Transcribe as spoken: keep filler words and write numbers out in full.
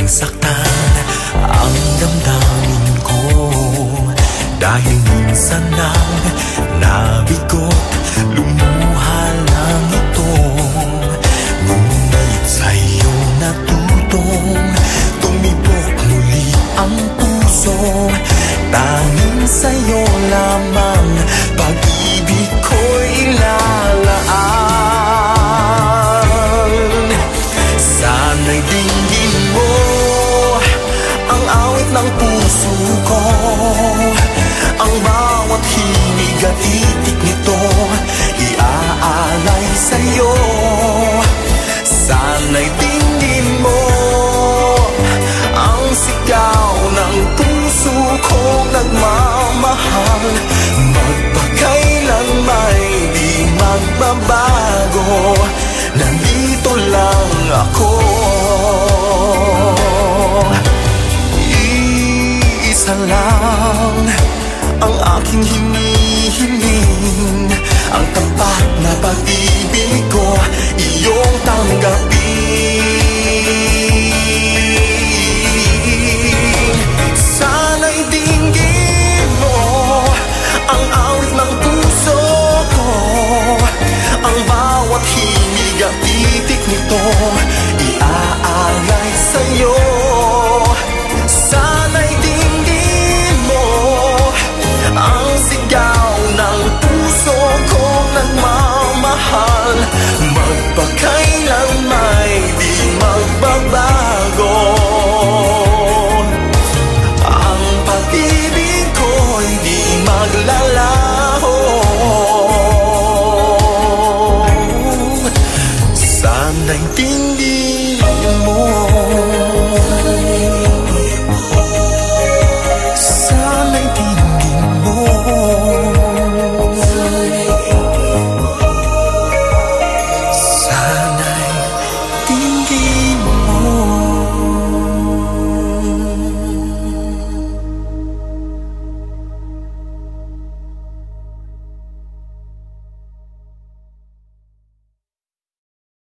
saktan ang damdamin ko, dahil minsan nang nabigot, lumuha lang ito. Ngunit sa'yo natutong tumibok muli ang puso, tanging sa'yo lamang pag-ibig ko'y ilalaan. Sana'y dinggin mo ang awit ng puso ko, ang bawat hinig at titik nito iaalay sa'yo. Sana'y